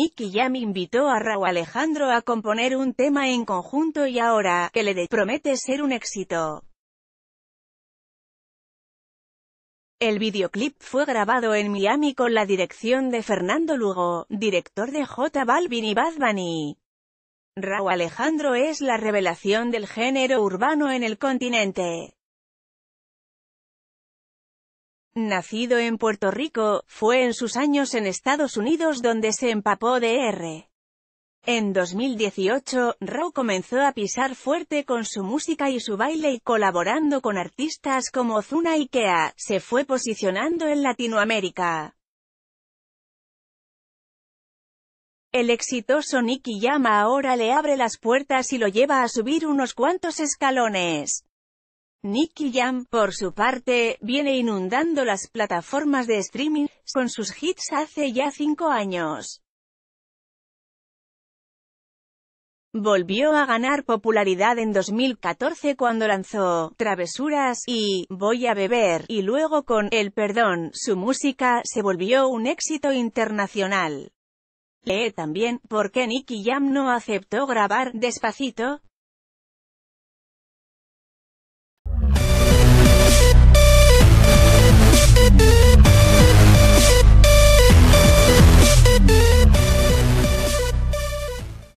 Nicky Jam invitó a Rauw Alejandro a componer un tema en conjunto y ahora, que le promete ser un éxito. El videoclip fue grabado en Miami con la dirección de Fernando Lugo, director de J Balvin y Bad Bunny. Rauw Alejandro es la revelación del género urbano en el continente. Nacido en Puerto Rico, fue en sus años en Estados Unidos donde se empapó de R. En 2018, Rauw comenzó a pisar fuerte con su música y su baile y colaborando con artistas como Ozuna y Kea, se fue posicionando en Latinoamérica. El exitoso Nicky Jam ahora le abre las puertas y lo lleva a subir unos cuantos escalones. Nicky Jam, por su parte, viene inundando las plataformas de streaming con sus hits hace ya 5 años. Volvió a ganar popularidad en 2014 cuando lanzó Travesuras y Voy a beber, y luego con El Perdón, su música se volvió un éxito internacional. Lee también, ¿por qué Nicky Jam no aceptó grabar Despacito?